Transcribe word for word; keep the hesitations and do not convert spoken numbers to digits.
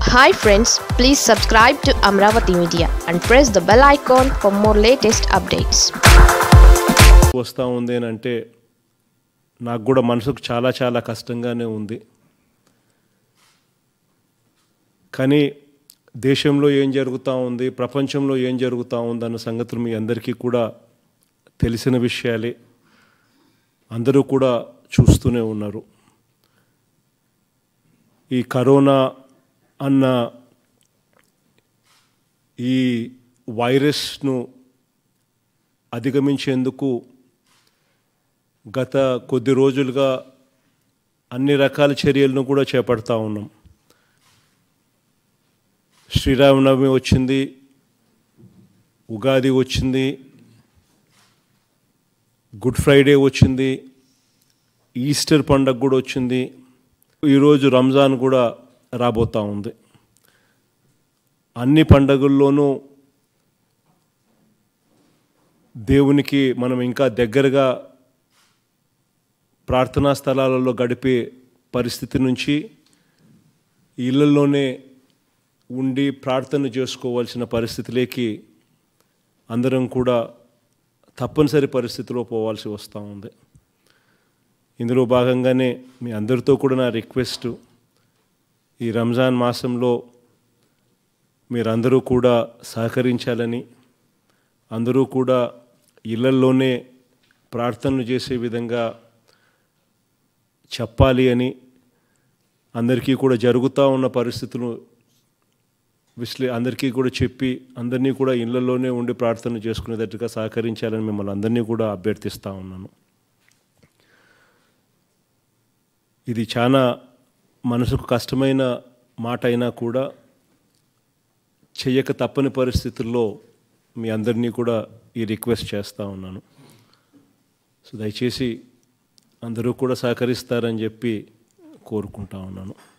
Hi friends, please subscribe to Amravati Media and press the bell icon for more latest updates. వస్తా ఉంది అంటే నాకు కూడా మనసుకు చాలా చాలా కష్టంగానే ఉంది. కానీ దేశంలో ఏం జరుగుతూ ఉంది, ప్రపంచంలో ఏం జరుగుతూ ఉంది అన్న సంగతులు మీ అందరికీ కూడా తెలిసిన విషయాలే. అందరూ కూడా చూస్తూనే ఉన్నారు. ఈ కరోనా అన్న ఈ వైరస్ను అధిగమించేందుకు గత కొద్ది రోజులుగా అన్ని రకాల చర్యలను కూడా చేపడతా ఉన్నాం. శ్రీరామనవమి వచ్చింది, ఉగాది వచ్చింది, గుడ్ ఫ్రైడే వచ్చింది, ఈస్టర్ పండగ కూడా వచ్చింది, ఈరోజు రంజాన్ కూడా రాబోతూ ఉంది. అన్ని పండగల్లోనూ దేవునికి మనం ఇంకా దగ్గరగా ప్రార్థనా స్థలాలలో గడిపే పరిస్థితి నుంచి ఇళ్లలోనే ఉండి ప్రార్థన చేసుకోవాల్సిన పరిస్థితిలోకి అందరం కూడా తప్పనిసరి పరిస్థితిలో పోవాల్సి వస్తూ ఉంది. ఇందులో భాగంగానే మీ అందరితో కూడా నా రిక్వెస్ట్, ఈ రంజాన్ మాసంలో మీరందరూ కూడా సహకరించాలని, అందరూ కూడా ఇళ్లల్లోనే ప్రార్థనలు చేసే విధంగా చెప్పాలి అని, అందరికీ కూడా జరుగుతూ ఉన్న పరిస్థితులు విశ్లే అందరికీ కూడా చెప్పి అందరినీ కూడా ఇళ్లలోనే ఉండి ప్రార్థన చేసుకునేటట్టుగా సహకరించాలని మిమ్మల్ని అందరినీ కూడా అభ్యర్థిస్తూ ఉన్నాను. ఇది చాలా మనసుకు కష్టమైన మాట అయినా కూడా చెయ్యక తప్పని పరిస్థితుల్లో మీ అందరినీ కూడా ఈ రిక్వెస్ట్ చేస్తూ ఉన్నాను. సో దయచేసి అందరూ కూడా సహకరిస్తారని చెప్పి కోరుకుంటా ఉన్నాను.